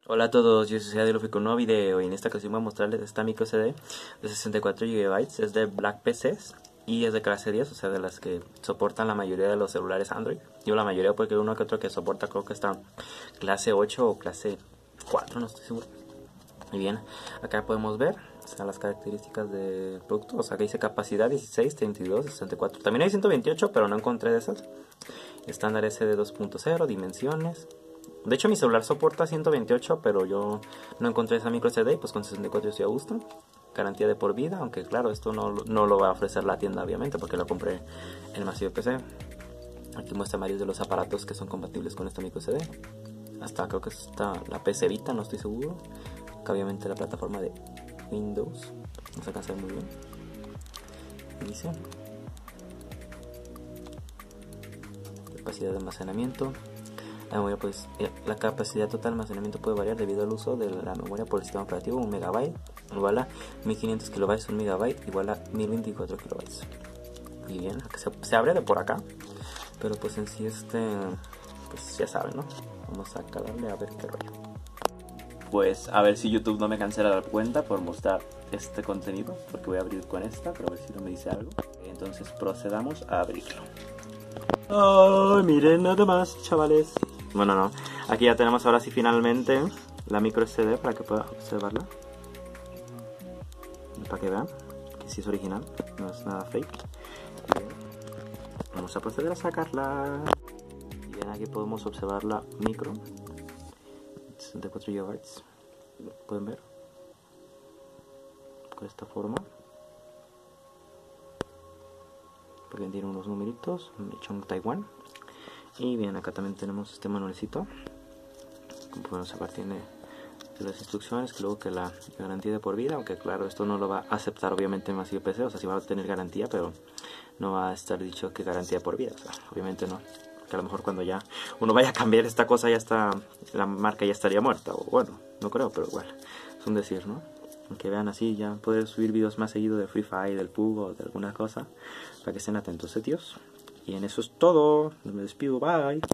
Hola a todos, yo soy Adilofy con un nuevo video y en esta ocasión voy a mostrarles esta micro CD de 64 GB, es de Black PCs y es de clase 10, o sea de las que soportan la mayoría de los celulares Android. Digo la mayoría porque uno que otro que soporta creo que está clase 8 o clase 4, no estoy seguro. Y bien, acá podemos ver las características del producto, o sea que dice capacidad 16, 32, 64, también hay 128 pero no encontré de esas. Estándar SD 2.0, dimensiones. De hecho mi celular soporta 128, pero yo no encontré esa micro SD y pues con 64 estoy a gusto. Garantía de por vida, aunque claro, esto no lo va a ofrecer la tienda obviamente porque lo compré en Massive PC. Aquí muestra varios de los aparatos que son compatibles con esta micro SD. Hasta creo que está la PC Vita, no estoy seguro. Acá obviamente la plataforma de Windows. No se alcanza a ver muy bien. Dice capacidad de almacenamiento. La memoria, pues, la capacidad total de almacenamiento puede variar debido al uso de la memoria por el sistema operativo. 1 MB igual a 1500 KB, 1 MB igual a 1024 KB. Y bien, se abre de por acá, pero pues en sí pues ya saben, ¿no? Vamos a calarle a ver qué rollo. Pues a ver si YouTube no me cancela la cuenta por mostrar este contenido, porque voy a abrir con esta, pero a ver si no me dice algo. Entonces procedamos a abrirlo. ¡Ay, miren nada más, chavales! Bueno, no. Aquí ya tenemos ahora sí finalmente la micro SD para que pueda observarla. Para que vean que sí es original, no es nada fake. Bien. Vamos a proceder a sacarla. Y bien, aquí podemos observar la micro. 64 GB. Pueden ver. Con esta forma. Porque tiene unos numeritos. Hecho en Taiwán. Y bien, acá también tenemos este manualcito. Como pueden observar, tiene las instrucciones, que luego que la garantía de por vida, aunque claro, esto no lo va a aceptar obviamente en Massive PC, o sea, sí va a tener garantía, pero no va a estar dicho que garantía por vida, o sea, obviamente no. Que a lo mejor cuando ya uno vaya a cambiar esta cosa, ya está, la marca ya estaría muerta, o bueno, no creo, pero igual, es un decir, ¿no? Aunque vean así, ya poder subir videos más seguido de Free Fire, del PUBG o de alguna cosa, para que estén atentos, tíos. Y en eso es todo, me despido, bye.